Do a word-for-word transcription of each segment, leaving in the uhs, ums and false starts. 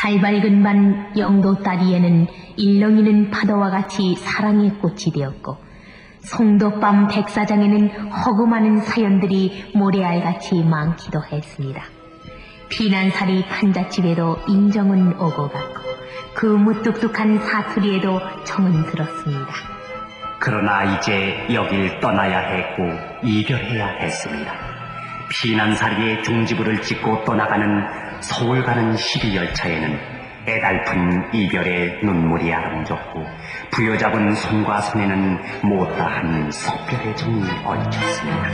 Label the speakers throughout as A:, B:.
A: 달밝은 밤 영도 다리에는 일렁이는 파도와 같이 사랑의 꽃이 되었고, 송도밤 백사장에는 허구많은 사연들이 모래알같이 많기도 했습니다. 피난살이 판잣집에도 인정은 오고 갔고, 그 무뚝뚝한 사투리에도 정은 들었습니다.
B: 그러나 이제 여길 떠나야 했고 이별해야 했습니다. 피난살이의 종지부를 찍고 떠나가는 서울 가는 시리열차에는 애달픈 이별의 눈물이 아름졌고, 부여잡은 손과 손에는 못다한 석별의 정이 얹혔습니다.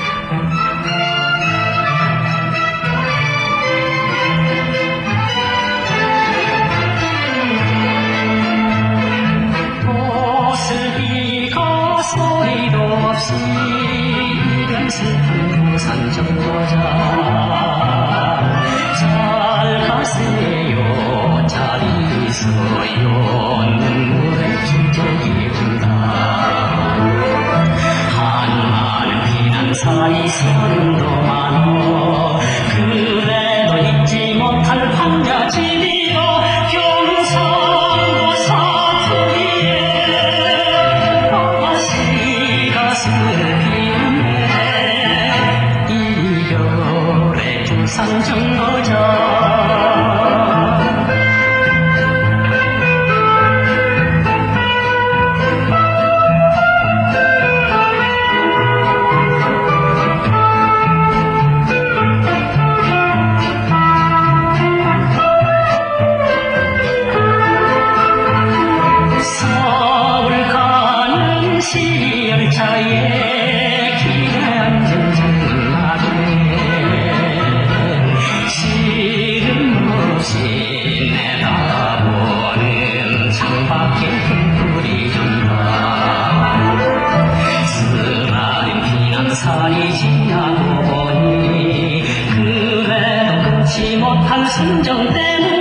C: 도슬비가 소리도 없이 이런 슬픈 부산 정거장 잘 가세요 잘 있어요 눈물의 기적이 온다. 한많은 피난살이 서른도 많어 그래도 잊지 못할 판잣집이여 경상도 사투리에 아가씨가 슬피네 이별의 부산 정거장. 시리열차에 길에 앉은 장나게 시름 없이 내다보는 창밖에 햇불이 준다. 쓰라린 피난살이 지나고 보니 그래도 끊지 못한 순정 때문에